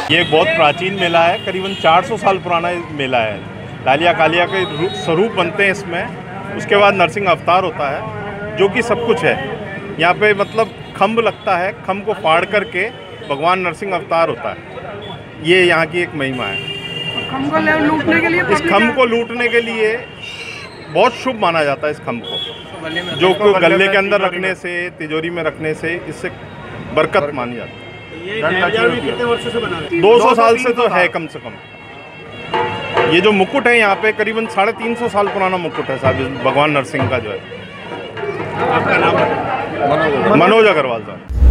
ये एक बहुत प्राचीन मेला है, करीबन 400 साल पुराना मेला है। लालिया कालिया के स्वरूप बनते हैं इसमें, उसके बाद नरसिंह अवतार होता है जो कि सब कुछ है यहाँ पे। मतलब खम्भ लगता है, खम्भ को फाड़ करके भगवान नरसिंह अवतार होता है। ये यहाँ की एक महिमा है। खम्भ को लूटने के लिए, इस खम्भ को लूटने के लिए बहुत शुभ माना जाता है इस खम्भ को, जो को गले के अंदर रखने से, तिजोरी में रखने से इससे बरकत मानी जाती है। ये कितने वर्षों से बना है? 200 साल से तो है कम से कम। ये जो मुकुट है यहाँ पे करीबन 350 साल पुराना मुकुट है साहब, भगवान नरसिंह का जो है। आपका नाम? मनोज अग्रवाल साहब।